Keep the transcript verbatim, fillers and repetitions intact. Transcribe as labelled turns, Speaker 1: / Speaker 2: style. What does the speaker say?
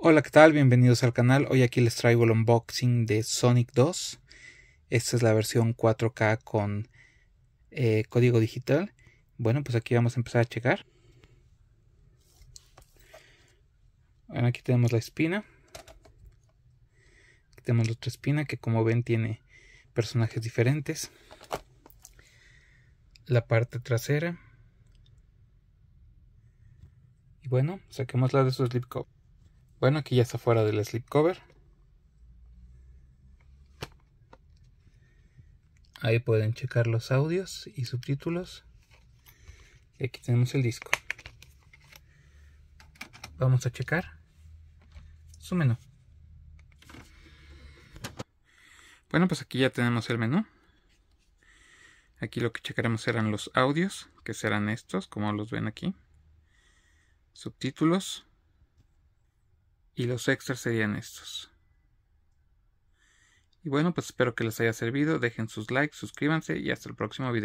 Speaker 1: Hola, ¿qué tal? Bienvenidos al canal. Hoy aquí les traigo el unboxing de Sonic dos. Esta es la versión cuatro K con eh, código digital. Bueno, pues aquí vamos a empezar a checar. Bueno, aquí tenemos la espina. Aquí tenemos la otra espina que, como ven, tiene personajes diferentes. La parte trasera. Y bueno, saquémosla de su slipcover. Bueno, aquí ya está fuera del slipcover. Ahí pueden checar los audios y subtítulos. Y aquí tenemos el disco. Vamos a checar su menú. Bueno, pues aquí ya tenemos el menú. Aquí lo que checaremos serán los audios, que serán estos, como los ven aquí. Subtítulos. Y los extras serían estos. Y bueno, pues espero que les haya servido. Dejen sus likes, suscríbanse y hasta el próximo video.